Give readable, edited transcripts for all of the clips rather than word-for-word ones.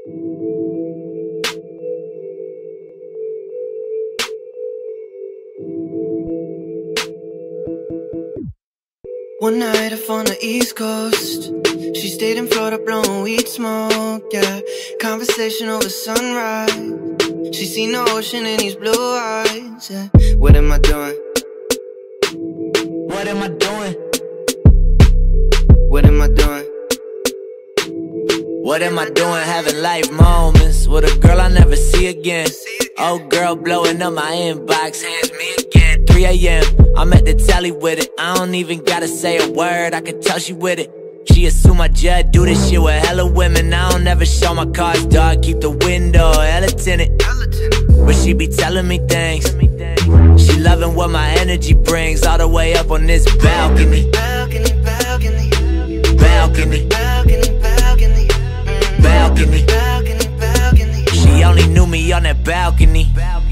One night off on the East Coast, she stayed in Florida blowing weed smoke, yeah. Conversation over sunrise, she seen the ocean in these blue eyes, yeah. What am I doing? What am I doing? What am I doing? What am I doing? Having life moments with a girl I never see again. Old girl blowing up my inbox, hands me again. 3 AM, I'm at the telly with it. I don't even gotta say a word, I can tell she with it. She assume I just do this shit with hella women. I don't ever show my cards, dog, keep the window hella tinted. But she be telling me things. She loving what my energy brings, all the way up on this balcony. Balcony, balcony, Balcony, balcony, balcony, balcony. balcony, balcony. She only knew me on that balcony.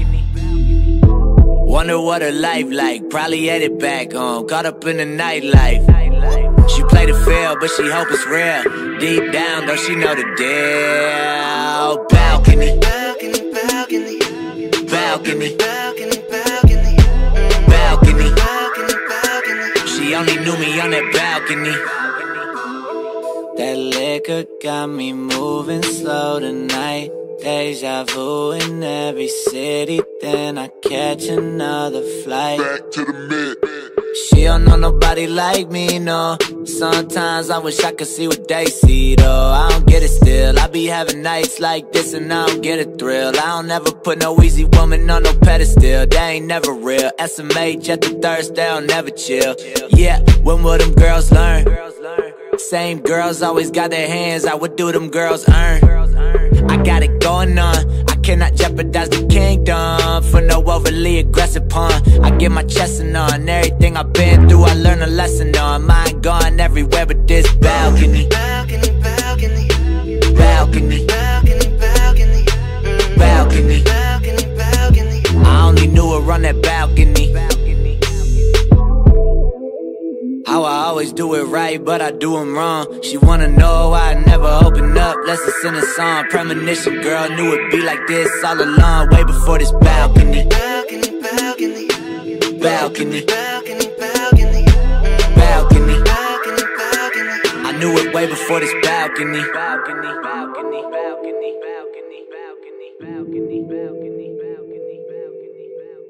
Wonder what her life like, probably headed back home, caught up in the nightlife. She played it fair, but she hope it's real. Deep down, though, she know the deal. Balcony, Balcony, balcony, balcony, balcony, balcony, balcony. balcony, balcony. She only knew me on that balcony. That liquor got me moving slow tonight. Deja vu in every city, then I catch another flight. Back to the mid. She don't know nobody like me, no. Sometimes I wish I could see what they see, though. I don't get it still. I be having nights like this and I don't get a thrill. I don't ever put no easy woman on no pedestal. They ain't never real. SMH at the thirst, they'll never chill. Yeah, when will them girls learn? Same girls always got their hands out. What do them girls earn? I got it going on. I cannot jeopardize the kingdom for no overly aggressive pawn. I get my chestin' on. Everything I've been through, I learn a lesson on. Mine gone everywhere but this balcony. Balcony, balcony, Balcony, balcony, balcony, balcony. balcony, balcony. I only knew her on that balcony. How I always do it right, but I do them wrong. She wanna know why I never open up. Let's just sing a song. Premonition, girl, knew it'd be like this all along. Way before this balcony. Balcony, balcony, Balcony, balcony, balcony, balcony. balcony, balcony. I knew it way before this balcony. Balcony, balcony, balcony, balcony, balcony, balcony, balcony, balcony, balcony, balcony,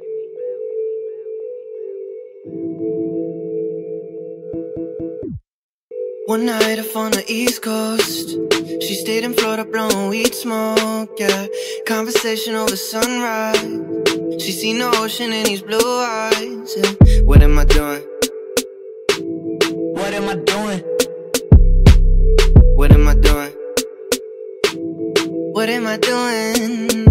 One night off on the East Coast, she stayed in Florida blowing weed smoke, yeah. Conversation over sunrise, she seen the ocean in these blue eyes, yeah. What am I doing? What am I doing? What am I doing? What am I doing?